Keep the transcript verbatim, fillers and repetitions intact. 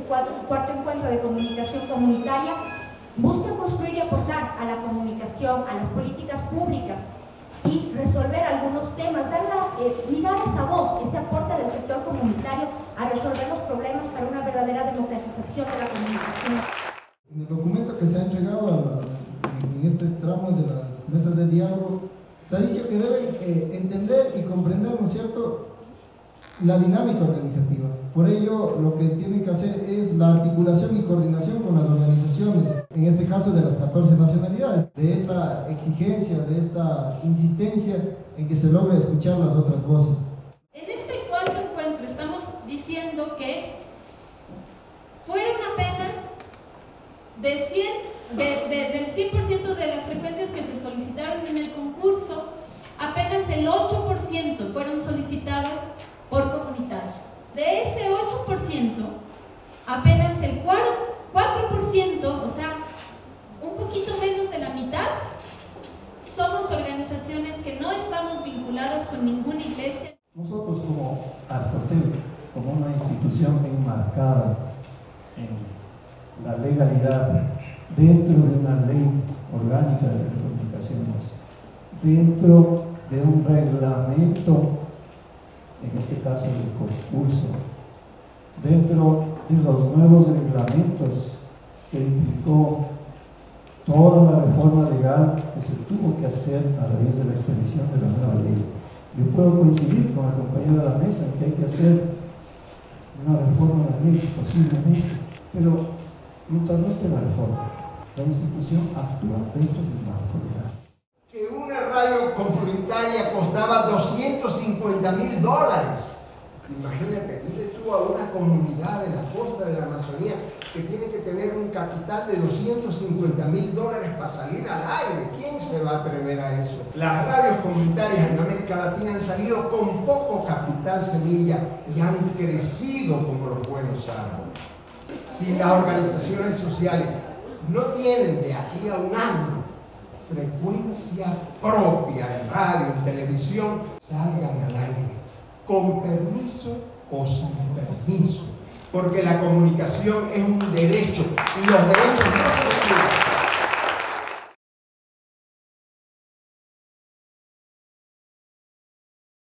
cuarto, cuarto encuentro de comunicación comunitaria busca construir y aportar a la comunicación, a las políticas públicas y resolver algunos temas, dar la, eh, mirar esa voz, ese aporte del sector comunitario a resolver los problemas para una verdadera democratización de la comunicación. En el documento que se ha entregado a la, en este tramo de las mesas de diálogo, se ha dicho que deben eh, entender y comprender, ¿no es cierto?, la dinámica organizativa. Por ello, lo que tienen que hacer es la articulación y coordinación con las organizaciones, en este caso de las catorce nacionalidades, de esta exigencia, de esta insistencia en que se logre escuchar las otras voces. En este cuarto encuentro estamos diciendo que fueron apenas de cien, de, de, del cien por ciento de las frecuencias que se solicitaron en el concurso, apenas el ocho por ciento fueron solicitadas por comunitarios. De ese ocho por ciento, apenas el cuatro por ciento, o sea, un poquito menos de la mitad, somos organizaciones que no estamos vinculadas con ninguna iglesia. Nosotros como Arcotel, como una institución enmarcada en la legalidad, dentro de una ley orgánica de telecomunicaciones, dentro de un reglamento, en este caso del concurso, dentro de los nuevos reglamentos que implicó toda la reforma legal que se tuvo que hacer a raíz de la expedición de la nueva ley. Yo puedo coincidir con el compañero de la mesa en que hay que hacer una reforma de la ley, posiblemente, pero mientras no esté la reforma, la institución actúa dentro del marco legal. Que una radio comunitaria costaba doscientos cincuenta mil dólares. Imagínate, dile tú a una comunidad de la costa de la Amazonía que tiene que tener un capital de doscientos cincuenta mil dólares para salir al aire. ¿Quién se va a atrever a eso? Las radios comunitarias en América Latina han salido con poco capital semilla y han crecido como los buenos árboles. Si las organizaciones sociales no tienen de aquí a un año frecuencia propia en radio, en televisión, salgan al aire, con permiso o sin permiso, porque la comunicación es un derecho y los derechos no se olvidan.